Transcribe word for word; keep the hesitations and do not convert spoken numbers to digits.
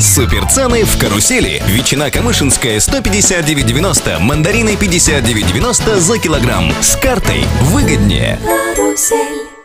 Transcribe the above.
Суперцены в карусели. Ветчина камышинская сто пятьдесят девять девяносто, мандарины пятьдесят девять девяносто за килограмм. С картой выгоднее. Карусель.